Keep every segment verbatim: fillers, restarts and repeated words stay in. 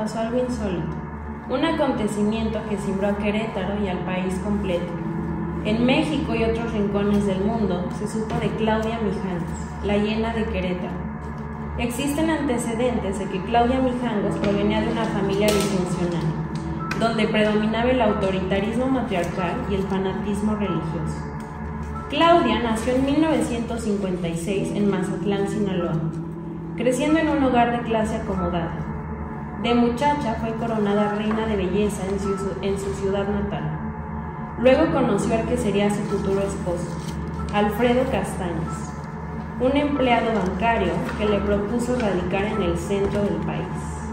pasó algo insólito, un acontecimiento que cimbró a Querétaro y al país completo. En México y otros rincones del mundo se supo de Claudia Mijangos, la hiena de Querétaro. Existen antecedentes de que Claudia Mijangos provenía de una familia disfuncional, donde predominaba el autoritarismo matriarcal y el fanatismo religioso. Claudia nació en mil novecientos cincuenta y seis en Mazatlán, Sinaloa, creciendo en un hogar de clase acomodada. De muchacha fue coronada reina de belleza en su, en su ciudad natal. Luego conoció al que sería su futuro esposo, Alfredo Castaños, un empleado bancario que le propuso radicar en el centro del país.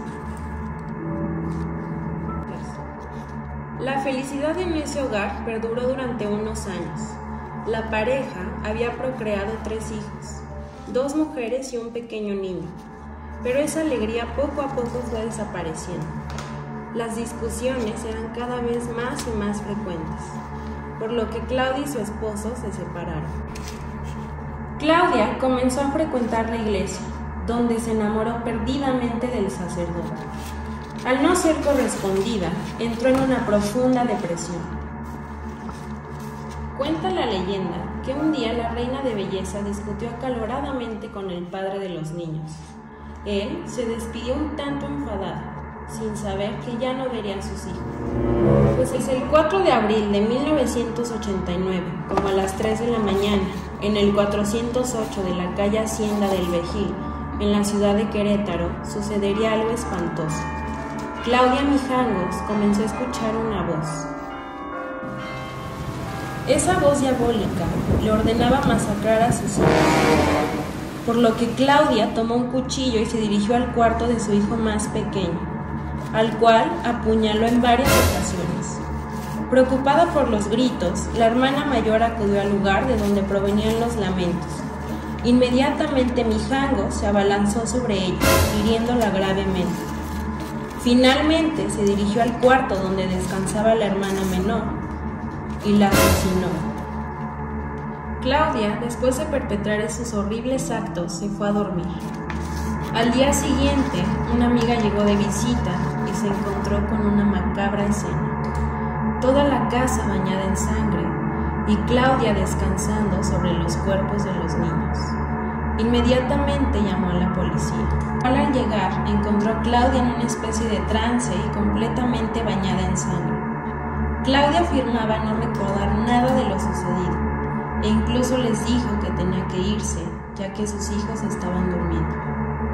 La felicidad en ese hogar perduró durante unos años. La pareja había procreado tres hijos, dos mujeres y un pequeño niño, pero esa alegría poco a poco fue desapareciendo. Las discusiones eran cada vez más y más frecuentes, por lo que Claudia y su esposo se separaron. Claudia comenzó a frecuentar la iglesia, donde se enamoró perdidamente del sacerdote. Al no ser correspondida, entró en una profunda depresión. Cuenta la leyenda que un día la reina de belleza discutió acaloradamente con el padre de los niños. Él se despidió un tanto enfadado, sin saber que ya no vería a sus hijos. Pues es el cuatro de abril de mil novecientos ochenta y nueve, como a las tres de la mañana, en el cuatrocientos ocho de la calle Hacienda del Vejil, en la ciudad de Querétaro, sucedería algo espantoso. Claudia Mijangos comenzó a escuchar una voz. Esa voz diabólica le ordenaba masacrar a sus hijos, por lo que Claudia tomó un cuchillo y se dirigió al cuarto de su hijo más pequeño, al cual apuñaló en varias ocasiones. Preocupada por los gritos, la hermana mayor acudió al lugar de donde provenían los lamentos. Inmediatamente Mijangos se abalanzó sobre ella, hiriéndola gravemente. Finalmente se dirigió al cuarto donde descansaba la hermana menor y la asesinó. Claudia, después de perpetrar esos horribles actos, se fue a dormir. Al día siguiente, una amiga llegó de visita y se encontró con una macabra escena. Toda la casa bañada en sangre y Claudia descansando sobre los cuerpos de los niños. Inmediatamente llamó a la policía. Al llegar, encontró a Claudia en una especie de trance y completamente bañada en sangre. Claudia afirmaba no recordar nada de lo sucedido e incluso les dijo que tenía que irse, ya que sus hijos estaban durmiendo.